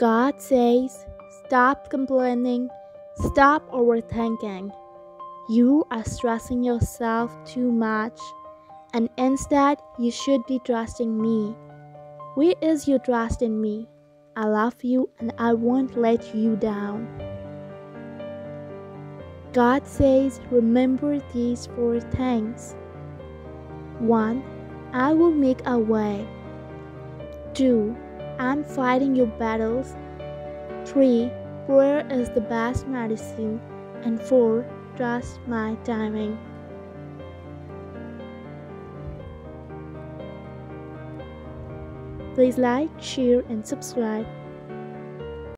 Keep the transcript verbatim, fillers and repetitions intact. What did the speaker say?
God says, stop complaining, stop overthinking. You are stressing yourself too much, and instead, you should be trusting me. Where is your trust in me? I love you and I won't let you down. God says, remember these four things. one. I will make a way. two. I'm fighting your battles. three. Prayer is the best medicine. And four. Trust my timing. Please like, share, and subscribe.